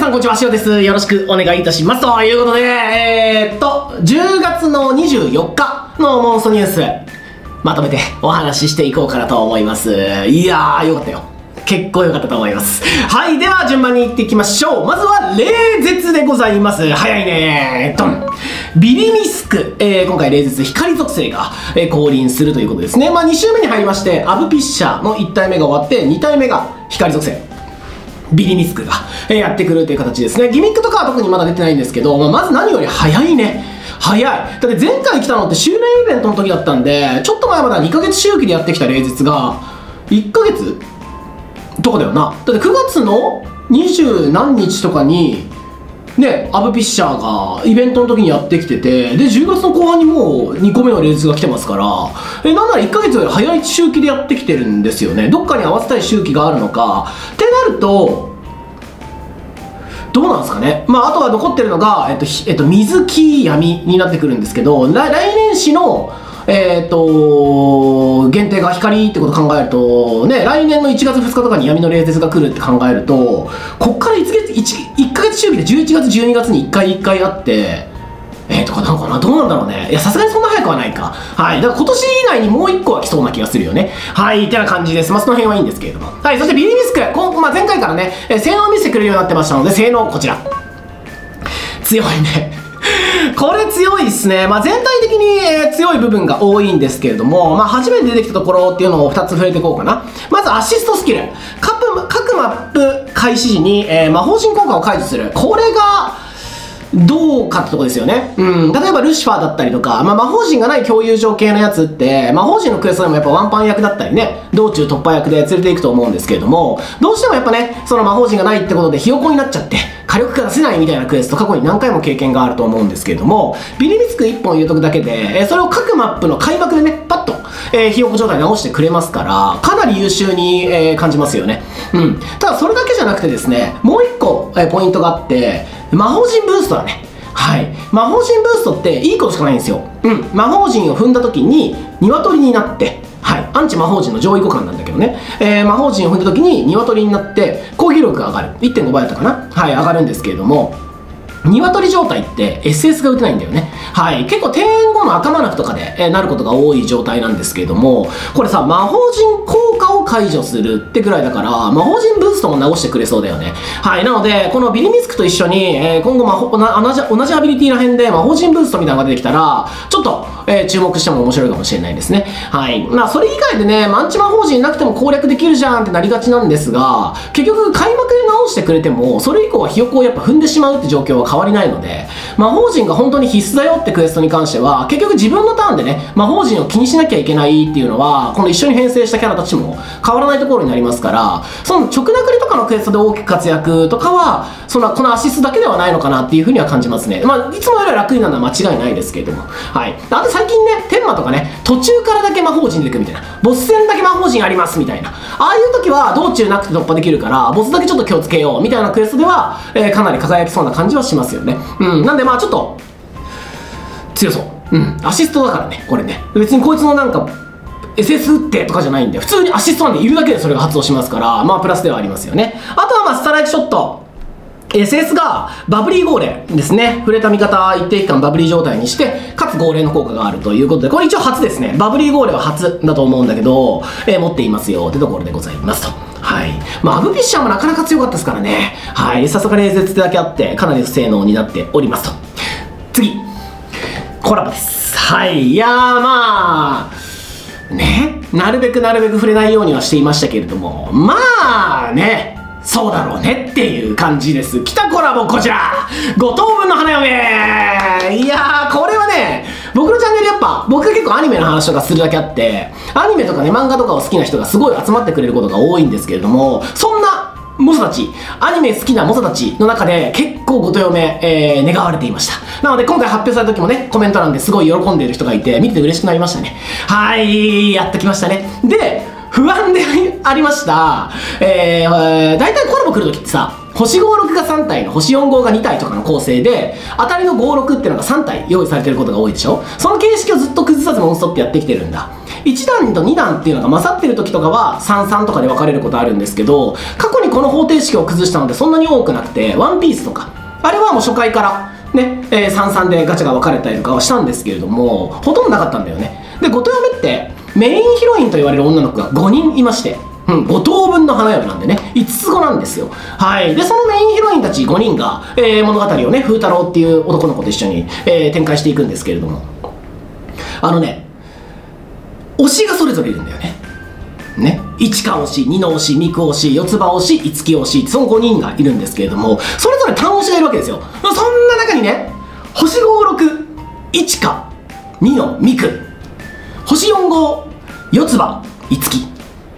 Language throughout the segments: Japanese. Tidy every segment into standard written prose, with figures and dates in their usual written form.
さんこんにちは、しおです。よろしくお願いいたします。ということで、10月の24日のモンストニュース、まとめてお話ししていこうかなと思います。いやー、よかったよ。結構良かったと思います。はい、では順番にいっていきましょう。まずは、冷絶でございます。早いねー。ドン。ビリミスク。今回冷絶光属性が、降臨するということですね。2週目に入りまして、アブピッシャーの1体目が終わって、2体目が光属性。ビリミスクが、やってくるという形ですね。ギミックとかは特にまだ出てないんですけど、まず何より早いね。早い。だって前回来たのって周年イベントの時だったんで、ちょっと前まだ2ヶ月周期でやってきた冷絶が、1ヶ月とかだよな。だって9月の20何日とかに、ね、アブピッシャーがイベントの時にやってきてて、で、10月の後半にもう2個目の冷絶が来てますから、なんなら1ヶ月より早い周期でやってきてるんですよね。どっかに合わせたい周期があるのか。ってなると、どうなんですかね。あとは残ってるのが、水木闇になってくるんですけど、来年始の、限定が光ってことを考えると、ね、来年の1月2日とかに闇の冷絶が来るって考えると、こっから1ヶ月周期で11月、12月に1回あって、とかなのかな、どうなんだろうね。いや、さすがにそんな早くはないか。はい。だから今年以内にもう1個は来そうな気がするよね。はい。ってな感じです。その辺はいいんですけれども。はい。そしてビリミスク。前回からね、性能を見せてくれるようになってましたので、性能こちら。強いね。これ強いっすね。全体的に、強い部分が多いんですけれども、初めて出てきたところっていうのを2つ触れていこうかな。まずアシストスキル。各マップ開始時に、魔法陣効果を解除する。これが、どうかってとこですよね。例えばルシファーだったりとか、魔法陣がない共有上系のやつって、魔法陣のクエストでもやっぱワンパン役だったりね、道中突破役で連れていくと思うんですけれども、どうしてもやっぱね、その魔法陣がないってことでひよこになっちゃって、火力が出せないみたいなクエスト過去に何回も経験があると思うんですけれども、ビリミスク1本入れとくだけで、それを各マップの開幕でね、パッと、ひよこ状態直してくれますから、かなり優秀に、感じますよね。ただそれだけじゃなくてですね、もう1個、ポイントがあって、魔法陣ブーストだね。はい。魔法陣ブーストっていいことしかないんですよ。魔法陣を踏んだ時に、鶏になって、はい。アンチ魔法陣の上位互換なんだけどね。魔法陣を踏んだ時に、鶏になって、攻撃力が上がる。1.5 倍だったかな。はい。上がるんですけれども、鶏状態って SS が打てないんだよね。はい。結構庭園後の赤マナフとかで、なることが多い状態なんですけれども、これさ、魔法陣効果を解除するってぐらいだから、魔法陣ブーストも直してくれそうだよね。はい。なので、このビリミスクと一緒に、今後同じアビリティら辺で魔法陣ブーストみたいなのが出てきたら、ちょっと、注目しても面白いかもしれないですね。はい。それ以外でね、アンチ魔法陣なくても攻略できるじゃんってなりがちなんですが、結局開幕で直してくれても、それ以降はひよこをやっぱ踏んでしまうって状況は変わりないので、魔法陣が本当に必須だよってクエストに関しては、結局自分のターンでね、魔法陣を気にしなきゃいけないっていうのは、この一緒に編成したキャラたちも変わらないところになりますから、その直殴りとかのクエストで大きく活躍とかは、このアシストだけではないのかなっていうふうには感じますね。いつもよりは楽になるのは間違いないですけれども。はい。あと最近ね、天魔とかね、途中からだけ魔法陣出てくるみたいな。ボス戦だけ魔法陣ありますみたいな。ああいう時は道中なくて突破できるから、ボスだけちょっと気をつけようみたいなクエストでは、かなり輝きそうな感じはしますよね。なんでちょっと、強そう。アシストだからね、これね。別にこいつのなんか、SS 打ってとかじゃないんで、普通にアシストなんでいるだけでそれが発動しますから、プラスではありますよね。あとはストライクショット。SS がバブリー号令ですね。触れた味方一定期間バブリー状態にして、かつ号令の効果があるということで、これ一応初ですね。バブリー号令は初だと思うんだけど、持っていますよってところでございますと。はい。アブピッシャーもなかなか強かったですからね。はい。さすが冷絶ってだけあって、かなり性能になっておりますと。次。コラボです。はい。いやーね。なるべく触れないようにはしていましたけれども、ね。そうだろうねっていう感じです。来たコラボこちら !5 等分の花嫁。いやー、これはね、僕のチャンネルやっぱ、僕が結構アニメの話とかするだけあって、アニメとかね、漫画とかを好きな人がすごい集まってくれることが多いんですけれども、そんな猛者たち、アニメ好きな猛者たちの中で結構ごと嫁、願われていました。なので今回発表された時もね、コメント欄ですごい喜んでいる人がいて、見てて嬉しくなりましたね。はい、やってきましたね。で、不安でありました。大体コラボ来るときってさ、星56が3体の星45が2体とかの構成で、当たりの56っていうのが3体用意されてることが多いでしょ。その形式をずっと崩さずノンストップやってきてるんだ。1段と2段っていうのが勝ってる時とかは33とかで分かれることあるんですけど、過去にこの方程式を崩したのでそんなに多くなくて、ワンピースとかあれはもう初回からね、33でガチャが分かれたりとかはしたんですけれども、ほとんどなかったんだよね。で五等嫁ってメインヒロインと言われる女の子が5人いまして、5等分の花嫁なんでね、5つ子なんですよ。はい。で、そのメインヒロインたち5人が、物語をね、風太郎っていう男の子と一緒に、展開していくんですけれども、推しがそれぞれいるんだよね。ね。一花推し、二の推し、三久推し、四つ葉推し、五木推し、その5人がいるんですけれども、それぞれ単推しがいるわけですよ。そんな中にね、星5、6、一花、二の三久、星4、5、四つ葉、五木。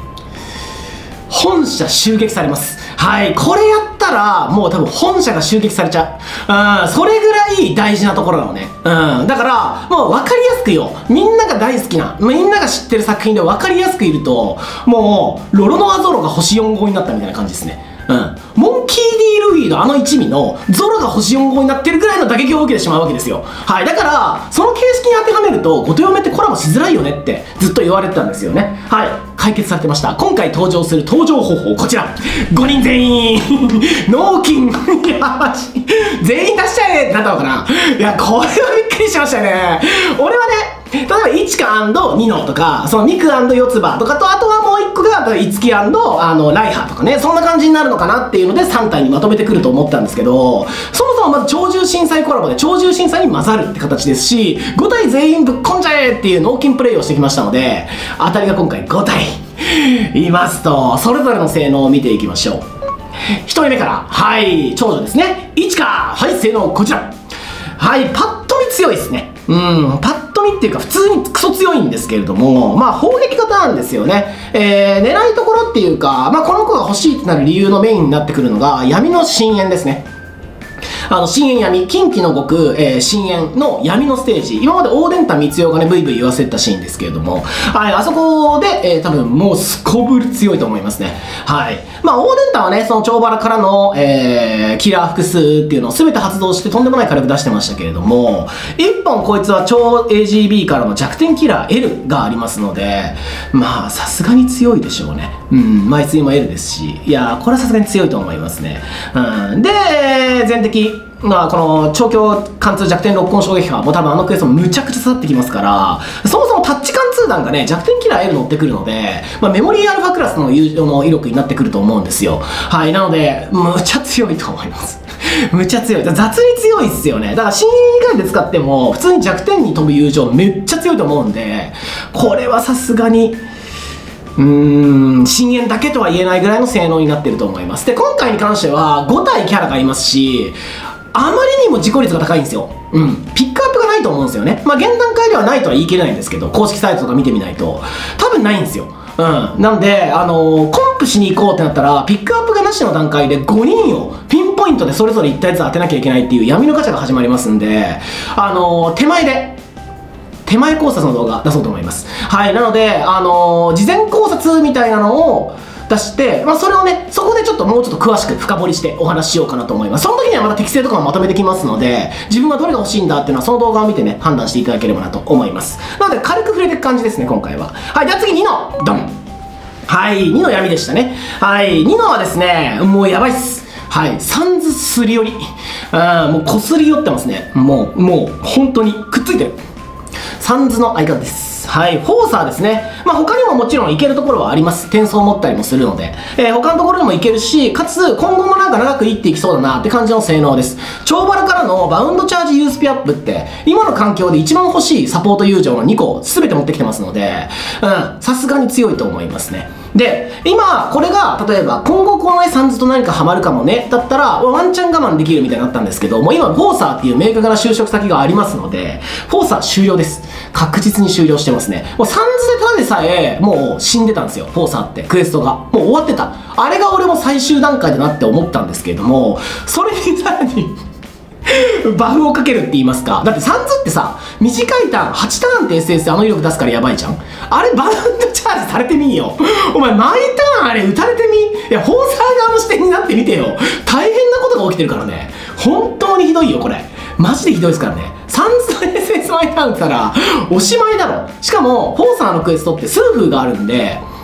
本社襲撃されます。はい。これやったら、もう多分本社が襲撃されちゃう。それぐらい大事なところなのね。だから、もう分かりやすくよ。みんなが大好きな、みんなが知ってる作品で分かりやすくいると、もう、ロロノアゾロが星4号になったみたいな感じですね。モンキー D ルフィのあの一味のゾロが星4号になってるぐらいの打撃を受けてしまうわけですよ。はい。だから、その形式に当てはめると、五等嫁ってコラボしづらいよねってずっと言われてたんですよね。はい。解決されてました。今回登場する登場方法、こちら。5人全員納金いや、マジ。全員出しちゃえってなったのかな。いや、これはびっくりしましたね。俺はね、例えば、一花&ニノとか、そのミク&四つ葉とかと、あとはもう一個が、五木&ライハとかね、そんな感じになるのかなっていうので、3体にまとめてくると思ったんですけど、そもそもまず鳥獣震災コラボで鳥獣震災に混ざるって形ですし、5体全員ぶっこんじゃえっていう納金プレイをしてきましたので、当たりが今回5体いますと、それぞれの性能を見ていきましょう。1人目から、はい、長女ですね。一花、はい、性能こちら。はい、パッと見強いですね。パッと見っていうか普通にクソ強いんですけれども、まあ砲撃型なんですよね。狙いところっていうか、まあこの子が欲しいってなる理由のメインになってくるのが、闇の深淵ですね。深淵闇、近畿の極、深淵の闇のステージ。今まで大伝太光代がね、ブイブイ言わせてたシーンですけれども、はい、あそこで、多分もうすこぶる強いと思いますね。はい。まあ、大伝太はね、その長原からの、キラー複数っていうのを全て発動してとんでもない火力出してましたけれども、一本こいつは超 AGB からの弱点キラー L がありますので、まあ、さすがに強いでしょうね。枚数も L ですし、いやー、これはさすがに強いと思いますね。で、全敵。まあこの超強貫通弱点ロックオン衝撃波も多分あのクエストむちゃくちゃ刺さってきますから、そもそもタッチ貫通弾がね弱点キラー L 乗ってくるので、まあ、メモリーアルファクラスの威力になってくると思うんですよ。はい。なのでむちゃ強いと思いますむちゃ強い。雑に強いっすよね。だから深淵以外で使っても普通に弱点に飛ぶ友情めっちゃ強いと思うんで、これはさすがに深淵だけとは言えないぐらいの性能になってると思います。で今回に関しては5体キャラがいますし、あまりにも事故率が高いんですよ。ピックアップがないと思うんですよね。まあ、現段階ではないとは言い切れないんですけど、公式サイトとか見てみないと、多分ないんですよ。なんで、コンプしに行こうってなったら、ピックアップがなしの段階で5人をピンポイントでそれぞれ1体ずつ当てなきゃいけないっていう闇のガチャが始まりますんで、手前考察の動画出そうと思います。はい。なので、事前考察みたいなのを、出して、まあ、それをね、そこでちょっともうちょっと詳しく深掘りしてお話ししようかなと思います。その時にはまた適性とかもまとめてきますので、自分はどれが欲しいんだっていうのはその動画を見てね、判断していただければなと思います。なので軽く触れていく感じですね、今回は。はい、じゃあ次2のドン。はい、2の闇でしたね。はい、2のはですね、もうやばいっす。はい、サンズすり寄り。もうこすり寄ってますね。もう本当にくっついてる。サンズの相方です。はい、フォーサーですね。まあ他にももちろんいけるところはあります。転送を持ったりもするので。他のところでもいけるし、かつ今後もなんか長くいっていきそうだなって感じの性能です。長原からのバウンドチャージユースピアップって、今の環境で一番欲しいサポート友情の2個全て持ってきてますので、さすがに強いと思いますね。で、今、これが、例えば、今後このサンズと何かハマるかもね、だったら、ワンチャン我慢できるみたいになったんですけど、もう今、フォーサーっていう明確な就職先がありますので、フォーサー終了です。確実に終了してますね。もうサンズでただでさえ、もう死んでたんですよ、フォーサーって、クエストが。もう終わってた。あれが俺も最終段階だなって思ったんですけれども、それにさらに、バフをかけるって言いますか。だってサンズってさ、短いターン、8ターンって SS で威力出すからやばいじゃん。あれバウンドチャージされてみんよ。お前毎ターンあれ打たれてみ。いや、フォーサー側の視点になってみてよ。大変なことが起きてるからね。本当にひどいよ、これ。マジでひどいですからね。サンズの SS 毎ターン打ったら、おしまいだろ。しかも、フォーサーのクエストってスーフーがあるんで、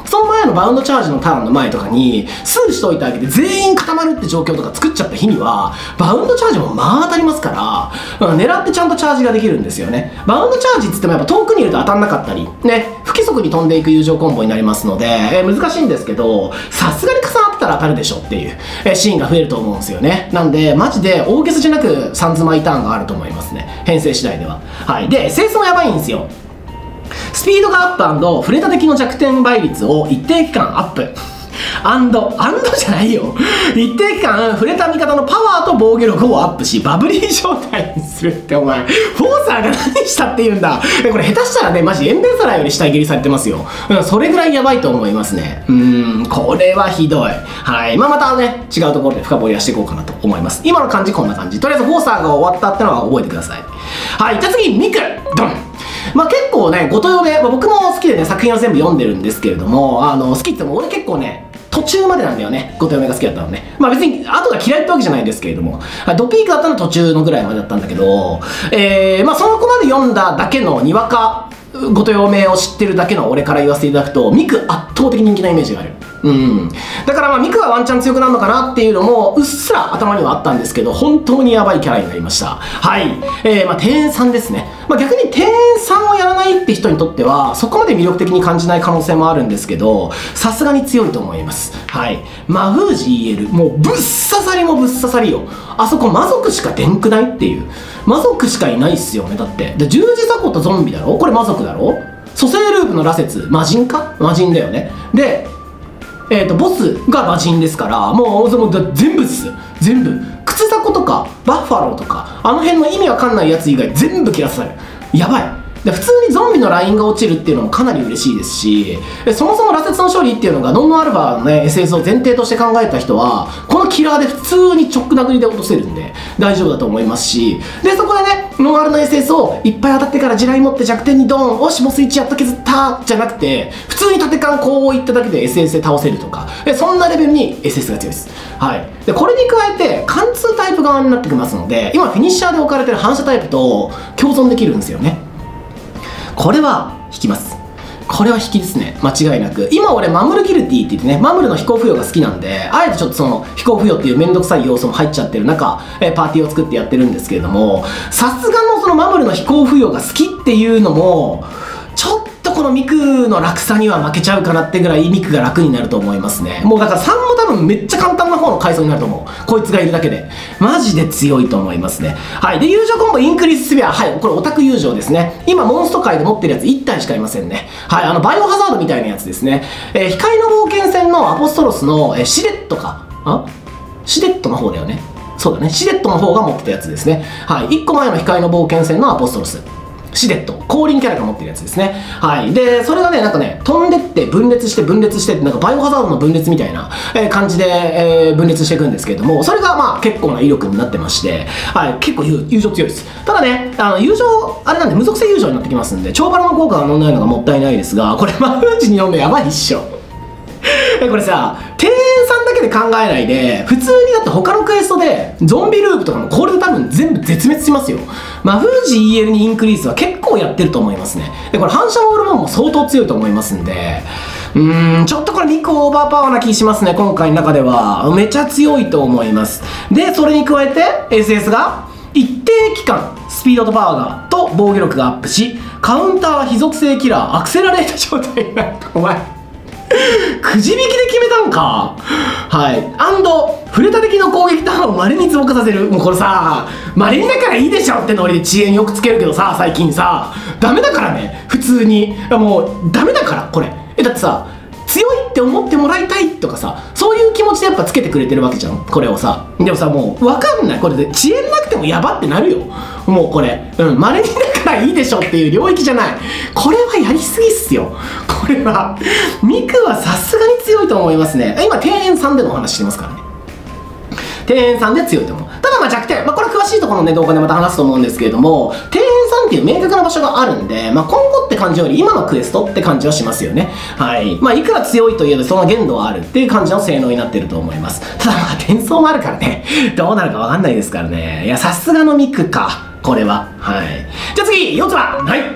その前のバウンドチャージのターンの前とかにスルーしといてあげて全員固まるって状況とか作っちゃった日にはバウンドチャージもまあ当たりますから、狙ってちゃんとチャージができるんですよね。バウンドチャージっつってもやっぱ遠くにいると当たんなかったりね、不規則に飛んでいく友情コンボになりますので、難しいんですけど、さすがに重なったら当たるでしょっていう、シーンが増えると思うんですよね。なんでマジで大げさじゃなくさんずまいターンがあると思いますね、編成次第では。はい。で SS もやばいんですよ。スピードがアップ&触れた敵の弱点倍率を一定期間アップアンドじゃないよ、一定期間触れた味方のパワーと防御力をアップしバブリー状態にするって、お前フォーサーが何したって言うんだ。これ下手したらねマジエンベンサラーより下切りされてますよ。それぐらいやばいと思いますね。これはひどい。はい。またね違うところで深掘りはしていこうかなと思います。今の感じこんな感じ。とりあえずフォーサーが終わったってのは覚えてください。はい。じゃあ次ミクドン。結構ね、ごとよめ、僕も好きでね、作品を全部読んでるんですけれども、好きって言っても俺結構ね、途中までなんだよね、ごとよめが好きだったのね。別に後が嫌いってわけじゃないんですけれども、ドピークだったのは途中のぐらいまでだったんだけど、その子まで読んだだけのにわかごとよめを知ってるだけの俺から言わせていただくと、ミク圧倒的人気なイメージがある。だからミクはワンチャン強くなるのかなっていうのもうっすら頭にはあったんですけど、本当にヤバいキャラになりました。はい。店員さんですね。逆に店員さんをやらないって人にとってはそこまで魅力的に感じない可能性もあるんですけど、さすがに強いと思います。はい。魔封じ EL もうぶっ刺さりもぶっ刺さりよ。あそこ魔族しか出んくないっていう。魔族しかいないっすよね。だってで十字鎖骨とゾンビだろ、これ魔族だろ、蘇生ループの羅刹魔人か、魔人だよね。でボスが魔人ですから、もう全部っす。全部。靴雑魚とか、バッファローとか、あの辺の意味わかんないやつ以外全部切らされる。やばい。で普通にゾンビのラインが落ちるっていうのもかなり嬉しいですし、そもそも羅刹の処理っていうのがノンノアルファのね SS を前提として考えた人はこのキラーで普通に直殴りで落とせるんで大丈夫だと思いますし、でそこでねノンアルの SS をいっぱい当たってから地雷持って弱点にドーン、おしボス1やっと削ったじゃなくて、普通に縦間こういっただけで SS で倒せるとか、そんなレベルに SS が強いです。はい。でこれに加えて貫通タイプ側になってきますので、今フィニッシャーで置かれてる反射タイプと共存できるんですよね。これは引きます。これは引きですね、間違いなく。今俺マムルギルティって言ってね、マムルの飛行付与が好きなんで、あえてちょっとその飛行付与っていうめんどくさい要素も入っちゃってる中、パーティーを作ってやってるんですけれども、さすがのそのマムルの飛行付与が好きっていうのもちょっとこのミクの楽さには負けちゃうかなってぐらいミクが楽になると思いますね。もうだから3も多分めっちゃ簡単な方の階層になると思う。こいつがいるだけでマジで強いと思いますね。はい。で友情コンボインクリーススビア、はい、これオタク友情ですね。今モンスト界で持ってるやつ1体しかいませんね。はい。バイオハザードみたいなやつですね。光の冒険戦のアポストロスの、シレットかシレットの方だよね。そうだね、シレットの方が持ってたやつですね。はい。1個前の光の冒険戦のアポストロスシデット、降臨キャラが持ってるやつですね。はい。で、それがね、なんかね、飛んでって分裂して分裂してって、なんかバイオハザードの分裂みたいな感じで分裂していくんですけれども、それが結構な威力になってまして、はい、結構友情強いです。ただね、友情、あれなんで無属性友情になってきますんで、超バラの効果が乗んないのがもったいないですが、これ、マフージに読むのやばいっしょ。これさ、店員さんだけで考えないで、普通にだって他のクエストでゾンビループとかもこれで多分全部絶滅しますよ。マフージ EL にインクリースは結構やってると思いますね。でこれ反射オールモンも相当強いと思いますんで、ちょっとこれ2個オーバーパワーな気しますね。今回の中ではめちゃ強いと思います。でそれに加えて SS が一定期間スピードとパワーがと防御力がアップし、カウンター非属性キラーアクセラレート状態になる。お前くじ引きで決めたんか。はい。触れた敵の攻撃ターンを稀に増加させる。もうこれさ、稀にだからいいでしょってノリで遅延よくつけるけどさ、最近さダメだからね、普通に。もうダメだからこれ。だってさ、強いって思ってもらいたいとかさ、そういう気持ちでやっぱつけてくれてるわけじゃん、これをさ。でもさ、もう分かんない、これで遅延なくてもやばってなるよ。もうこれ稀にだからいいでしょっていう領域じゃない。これはやりすぎっすよ。これはミクはさすがに強いと思いますね。今庭園さんでのお話してますからね。庭園さんで強いと思う。ただ弱点、これ詳しいところのね動画でまた話すと思うんですけれども、庭園さんっていう明確な場所があるんで、今後って感じより今のクエストって感じはしますよね。はい。いくら強いといえばその限度はあるっていう感じの性能になってると思います。ただ転送もあるからね、どうなるかわかんないですからね。いや、さすがのミクか、これは。はい。じゃあ次、4つは、はい。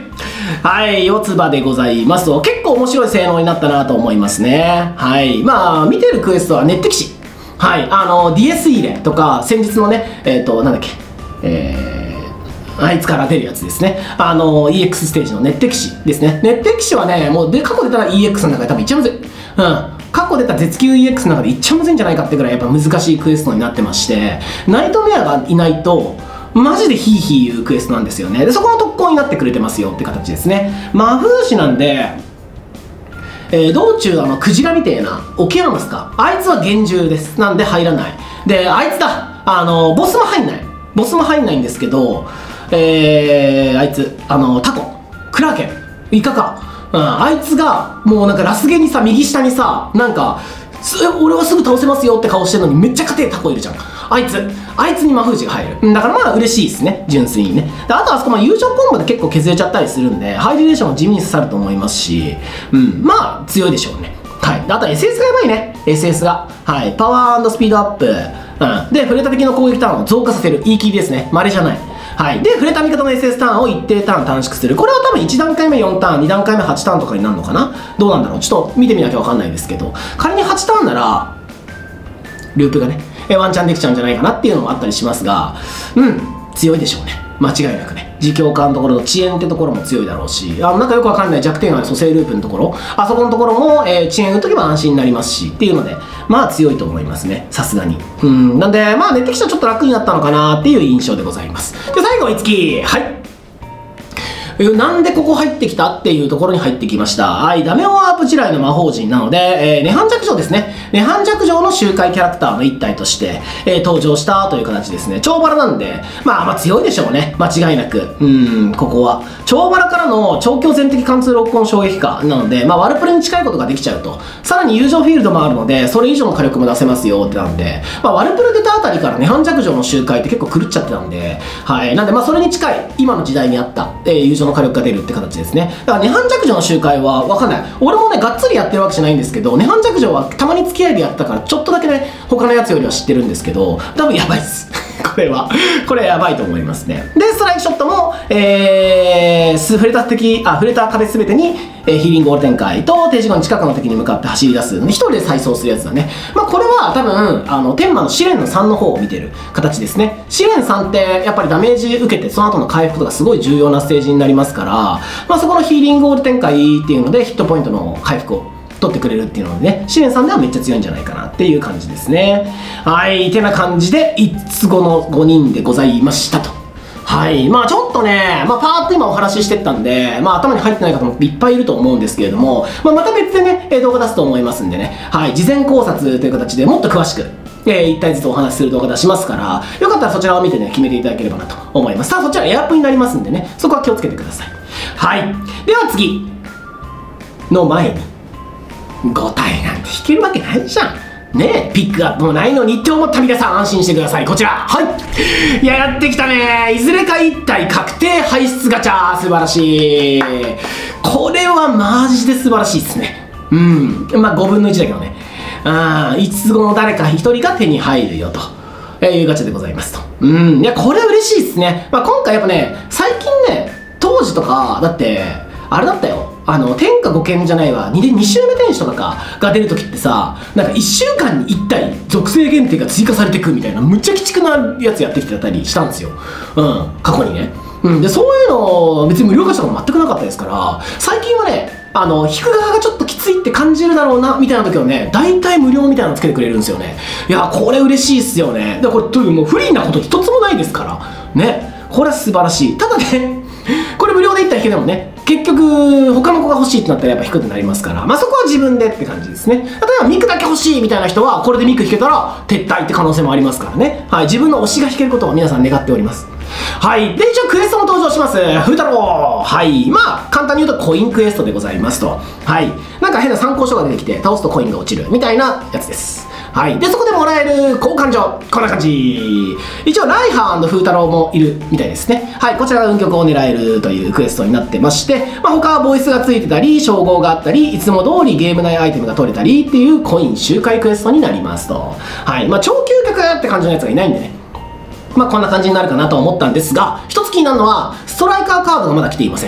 はい、四つ葉でございますと、結構面白い性能になったなと思いますね。はい。まあ、見てるクエストは熱敵士。はい。DS 入れとか、先日のね、なんだっけ、あいつから出るやつですね。EX ステージの熱敵士ですね。熱敵士はね、もう過去出たら EX の中で多分一番むずい。うん。過去出た絶級 EX の中で一番むずいんじゃないかってぐらいやっぱ難しいクエストになってまして、ナイトメアがいないと、マジでヒーヒー言うクエストなんですよね。で、そこの特攻になってくれてますよって形ですね。魔風士なんで、道中クジラみてえなオケアマスか、あいつは厳重です。なんで入らない。で、あいつだ、ボスも入んない。ボスも入んないんですけど、あいつタコクラーケンイカか、あいつがもうなんかラスゲにさ、右下にさ、なんか俺はすぐ倒せますよって顔してるのにめっちゃ硬いタコいるじゃん。あいつに魔封じが入る。だからまあ嬉しいですね、純粋にね。で、あとあそこ友情コンボで結構削れちゃったりするんで、ハイリレーションも地味に刺さると思いますし、まあ強いでしょうね。はい。あと SS がやばいね、SS が。はい。パワー&スピードアップ。で、触れた敵の攻撃ターンを増加させる。いいキーですね。稀じゃない。はい。で、触れた味方の SS ターンを一定ターン短縮する。これは多分1段階目4ターン、2段階目8ターンとかになるのかな。どうなんだろう。ちょっと見てみなきゃわかんないですけど、仮に8ターンなら、ループがね、ワンチャンできちゃうんじゃないかなっていうのもあったりしますが、強いでしょうね。間違いなくね。自強化のところと遅延ってところも強いだろうし、なんかよくわかんない弱点がある蘇生ループのところ、あそこのところも、遅延打っとけば安心になりますし、っていうので、まあ強いと思いますね。さすがに。なんで、まあ熱敵者ちょっと楽になったのかなっていう印象でございます。で、最後、いつき。はい。なんでここ入ってきたっていうところに入ってきました。はい、ダメオワープ地雷の魔法陣なので、涅槃弱城ですね。涅槃弱城の周回キャラクターの一体として、登場したという形ですね。超バラなんで、まあ強いでしょうね。間違いなく。ここは。超バラからの超強全敵貫通ロックオン衝撃化なので、ワルプレに近いことができちゃうと。さらに友情フィールドもあるので、それ以上の火力も出せますよってなんで、ワルプレ出たあたりから涅槃弱城の周回って結構狂っちゃってたんで、はい。なんでそれに近い、今の時代にあった、友情の火力が出るって形ですね。だから涅槃弱城の周回は分かんない。俺もね、がっつりやってるわけじゃないんですけど、涅槃弱城はたまに付き合いでやったから、ちょっとだけね、他のやつよりは知ってるんですけど、多分やばいっす。これやばいと思いますね。で、ストライクショットも、触れた壁すべてに、ヒーリングオール展開と、定時後に近くの敵に向かって走り出す。一人で再走するやつだね。これは多分、天魔の試練の3の方を見てる形ですね。試練3って、やっぱりダメージ受けて、その後の回復とかすごい重要なステージになりますから、そこのヒーリングオール展開っていうので、ヒットポイントの回復を取ってくれるっていうのでね、試練さんではめっちゃ強いんじゃないかなっていう感じですね。はい、てな感じで、いつごの5人でございましたと。はい。ちょっとね、パーッと今お話ししてったんで、頭に入ってない方もいっぱいいると思うんですけれども、また別でね、動画出すと思いますんでね、はい、事前考察という形でもっと詳しく、1体ずつお話しする動画出しますから、よかったらそちらを見てね、決めていただければなと思います。さあ、そちらエアップになりますんでね、そこは気をつけてください。はい。では次の前に、5体なんて引けるわけないじゃん。ねえ、ピックアップもないのにって思った皆さん安心してください。こちら。はい。いや、やってきたね。いずれか1体確定排出ガチャ。素晴らしい。これはマジで素晴らしいですね。5分の1だけどね。5つ後の誰か1人が手に入るよというガチャでございますと。いや、これ嬉しいですね。今回やっぱね、最近ね、当時とか、だって、あれだったよ。天下五剣じゃないわ。2周目天使とかが出るときってさ、なんか1週間に1体属性限定が追加されてくみたいな、むっちゃ鬼畜なやつやってきてたりしたんですよ。過去にね。で、そういうの、別に無料化したこと全くなかったですから、最近はね、引く側がちょっときついって感じるだろうな、みたいな時はね、大体無料みたいなのつけてくれるんですよね。いや、これ嬉しいっすよね。で、これ、もう不利なこと一つもないですから。ね。これは素晴らしい。ただね、これ無料で1体引けてもね、結局他の子が欲しいってなったらやっぱ低くなりますから、そこは自分でって感じですね。例えばミクだけ欲しいみたいな人はこれでミク引けたら撤退って可能性もありますからね。はい、自分の推しが引けることを皆さん願っております。はい。で、一応クエストも登場します。風太郎。はい。簡単に言うとコインクエストでございますと。はい。なんか変な参考書が出てきて倒すとコインが落ちるみたいなやつです。はい。で、そこでもらえる交換所。こんな感じ。一応、ライハー&風太郎もいるみたいですね。はい。こちらが運極を狙えるというクエストになってまして、他はボイスがついてたり、称号があったり、いつも通りゲーム内アイテムが取れたりっていうコイン周回クエストになりますと。はい。超究極って感じのやつがいないんでね。こんな感じになるかなと思ったんですが、一つ気になるのは、ストライカーカードがまだ来ていません。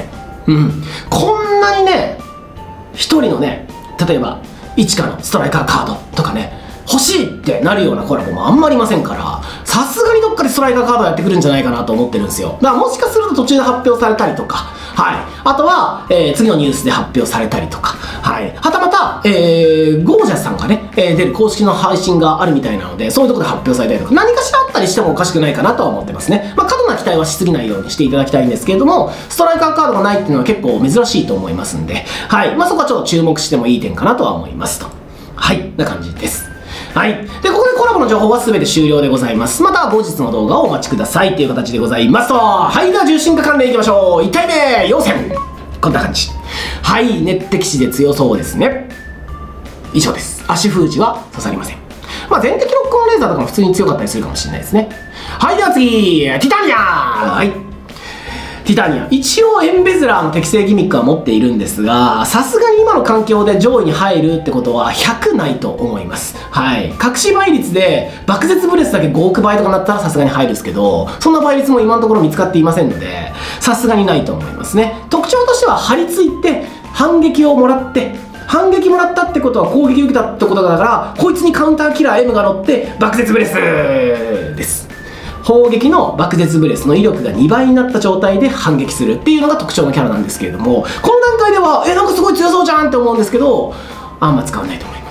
こんなにね、一人のね、例えば一花のストライカーカードとかね、欲しいってなるようなコラボもあんまりいませんから、さすがにどっかでストライカーカードやってくるんじゃないかなと思ってるんですよ。だからもしかすると途中で発表されたりとか、はい、あとは、次のニュースで発表されたりとか、はい、はたまた、ゴージャスさんがね、出る公式の配信があるみたいなので、そういうところで発表されたりとか、何かしらあったりしてもおかしくないかなとは思ってますね。過度な期待はしすぎないようにしていただきたいんですけれども、ストライカーカードがないっていうのは結構珍しいと思いますんで、はい、そこはちょっと注目してもいい点かなとは思いますと。はい、な感じです。はい。で、ここでコラボの情報は全て終了でございます。また後日の動画をお待ちくださいっていう形でございますと。はい、では重心化関連いきましょう。1体目、陽線。こんな感じ。はい、熱敵士で強そうですね。以上です。足封じは刺さりません。全敵ロックオンレーザーとかも普通に強かったりするかもしれないですね。はい、では次、ティタニア。はい。ティタニア、一応エンベズラーの適正ギミックは持っているんですが、さすがに今の環境で上位に入るってことは100ないと思います。はい、隠し倍率で爆絶ブレスだけ5億倍とかなったらさすがに入るんですけど、そんな倍率も今のところ見つかっていませんので、さすがにないと思いますね。特徴としては張り付いて反撃をもらって、反撃もらったってことは攻撃を受けたってことだから、こいつにカウンターキラー M が乗って爆絶ブレスです。砲撃の爆絶ブレスの威力が2倍になった状態で反撃するっていうのが特徴のキャラなんですけれども、この段階ではなんかすごい強そうじゃんって思うんですけど、あんま使わないと思います。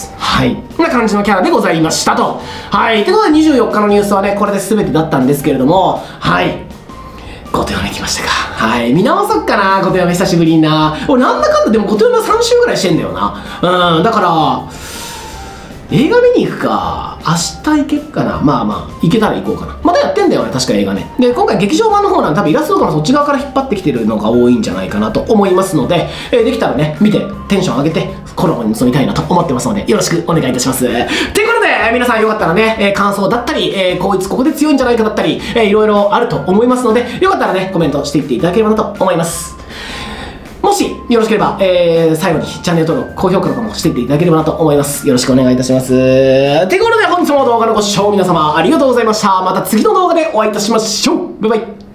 はい、こんな感じのキャラでございましたと。はい、ということで24日のニュースはね、これで全てだったんですけれども、はい、ごと嫁来ましたか。はい、見直そっかな、ごと嫁久しぶりにな。俺なんだかんだでもごと嫁は3週ぐらいしてんだよな。だから映画見に行くか、明日行けっかな。行けたら行こうかな。まだやってんだよね、確か映画ね。で、今回劇場版の方なんで多分イラストとかもそっち側から引っ張ってきてるのが多いんじゃないかなと思いますので、できたらね、見てテンション上げてコラボに臨みたいなと思ってますので、よろしくお願いいたします。ということで、皆さんよかったらね、感想だったり、こいつここで強いんじゃないかだったり、いろいろあると思いますので、よかったらね、コメントしていっていただければなと思います。もしよろしければ、最後にチャンネル登録、高評価とかもしていっていただければなと思います。よろしくお願いいたします。ということで本日も動画のご視聴皆様ありがとうございました。また次の動画でお会いいたしましょう。バイバイ。